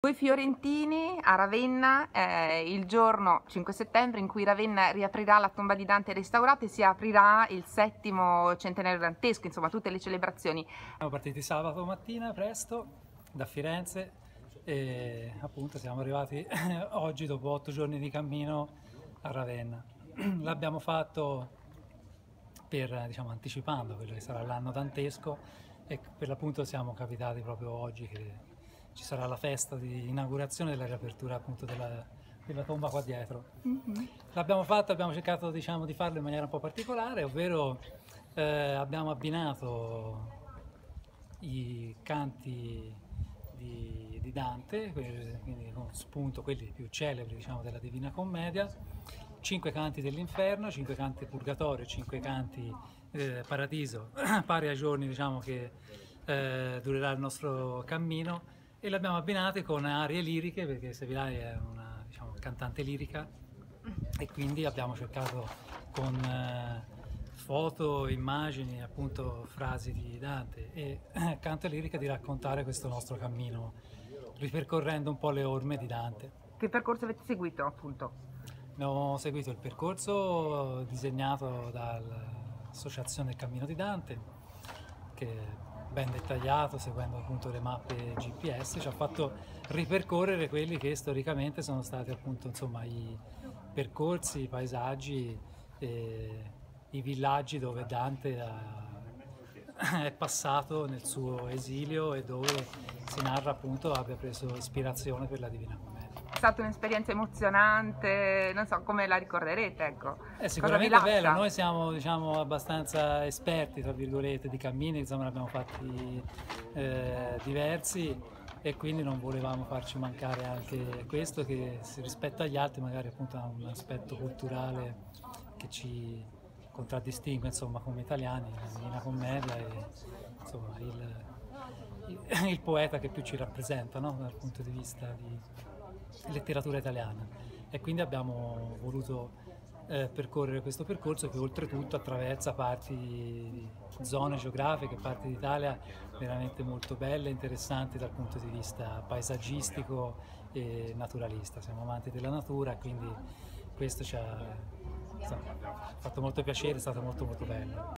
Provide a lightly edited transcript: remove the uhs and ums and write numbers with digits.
Voi fiorentini a Ravenna, il giorno 5 settembre in cui Ravenna riaprirà la tomba di Dante restaurata e si aprirà il 7° centenario dantesco, insomma tutte le celebrazioni. Siamo partiti sabato mattina presto da Firenze e appunto siamo arrivati oggi dopo 8 giorni di cammino a Ravenna. L'abbiamo fatto per, diciamo, anticipando quello che sarà l'anno dantesco e per l'appunto siamo capitati proprio oggi che ci sarà la festa di inaugurazione della riapertura appunto della tomba qua dietro. L'abbiamo fatto, abbiamo cercato, diciamo, di farlo in maniera un po' particolare, ovvero abbiamo abbinato i canti di Dante, quindi con spunto quelli più celebri, diciamo, della Divina Commedia, 5 canti dell'inferno, 5 canti purgatorio, 5 canti paradiso, pari ai giorni, diciamo, che durerà il nostro cammino, e le abbiamo abbinate con arie liriche perché Sevilai è una, diciamo, cantante lirica, e quindi abbiamo cercato con foto, immagini, appunto frasi di Dante e canto e lirica di raccontare questo nostro cammino ripercorrendo un po' le orme di Dante. Che percorso avete seguito appunto? Abbiamo seguito il percorso disegnato dall'Associazione del Cammino di Dante, che è ben dettagliato, seguendo appunto le mappe GPS, ci ha fatto ripercorrere quelli che storicamente sono stati appunto, insomma, i percorsi, i paesaggi, i villaggi dove Dante è passato nel suo esilio e dove si narra appunto abbia preso ispirazione per la Divina Commedia. È stata un'esperienza emozionante, non so come la ricorderete, ecco. È Cosa vi sicuramente bello, lascia? noi siamo, diciamo, abbastanza esperti, tra virgolette, di cammini, insomma ne abbiamo fatti diversi e quindi non volevamo farci mancare anche questo, che rispetto agli altri magari appunto ha un aspetto culturale che ci contraddistingue, insomma, come italiani, la Divina Commedia e insomma il poeta che più ci rappresenta, no? Dal punto di vista di letteratura italiana, e quindi abbiamo voluto percorrere questo percorso che oltretutto attraversa parti, zone geografiche, parti d'Italia veramente molto belle e interessanti dal punto di vista paesaggistico e naturalista. Siamo amanti della natura, quindi questo ci ha fatto molto piacere, è stato molto bello.